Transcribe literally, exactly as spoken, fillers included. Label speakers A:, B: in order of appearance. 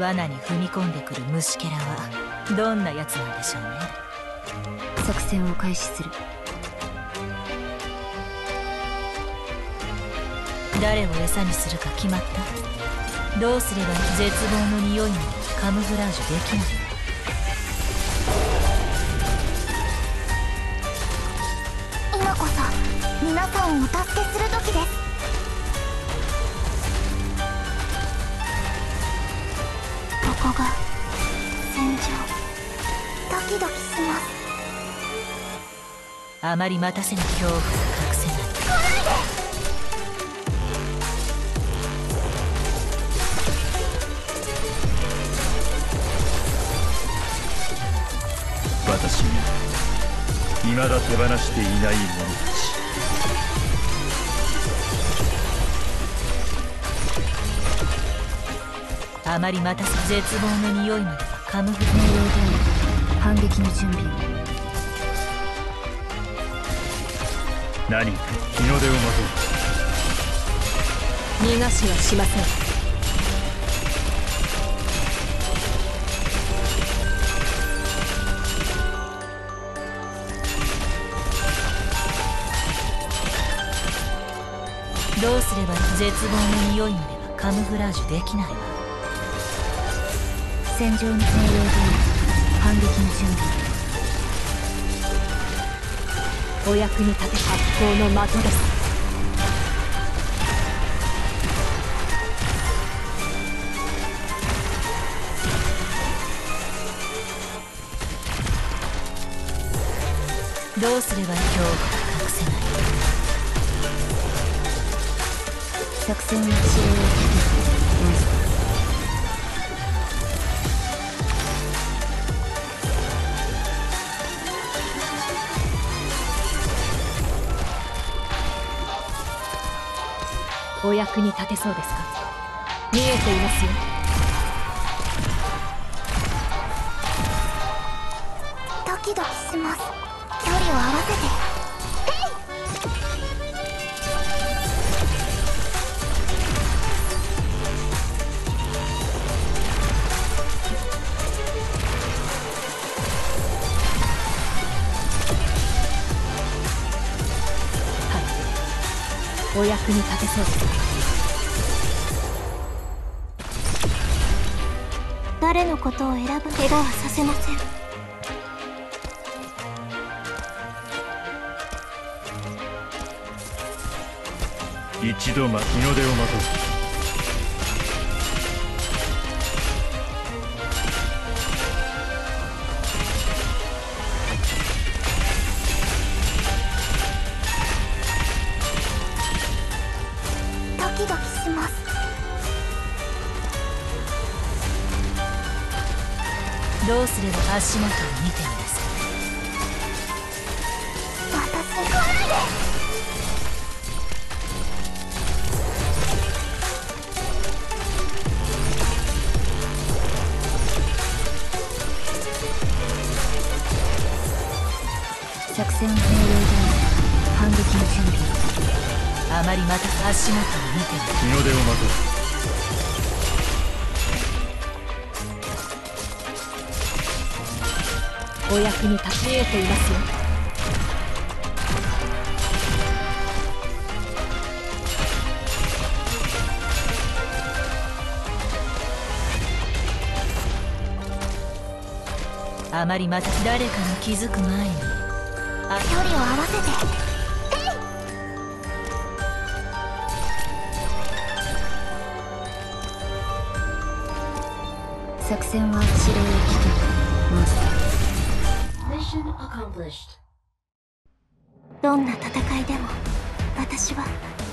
A: 罠に踏み込んでくる虫けらはどんなやつなんでしょうね。
B: 作戦を開始する。
A: 誰を餌にするか決まった？どうすれば絶望の匂いまでカムフラージュできないの？
C: 今こそ皆さんをお助けする時です。ここが戦場。ドキドキします。
A: あまり待たせぬ恐怖が隠せない。
C: 来ないで！
D: 私に未だ手放していない者たち。
A: あまり待たせ絶望の匂いまでカムフラ
B: 命令通り反撃の準備を。
D: 何か日の出をまとう。
B: 逃がしはしません。
A: どうすれば絶望の匂いまではカムフラージュできないわ。
B: 戦場の命令通り反撃の準備。お役に立て発砲の的です。
A: どうすれば恐怖が隠せない？
B: 作戦の指令を聞く。まずお役に立てそうですか？見えていますよ。
C: ドキドキします。距離を合わせて。
B: お役に立てそうです。
C: 誰のことを選ぶ？怪我はさせません。
D: 一度ま日の出をまとう。
C: ドキドキします。
A: どうすれば足元を見てみなさい。
C: 私来ないで！
B: 作戦命令通り反撃の準備を。
A: あまりまた足元を見てみる。
D: 日の出をまと
B: う。お役に立ち見えていますよ。
A: あまりまた誰かに気づく前に
C: あ距離を合わせて。
B: 作戦は指令を聞く。まず
C: どんな戦いでも私は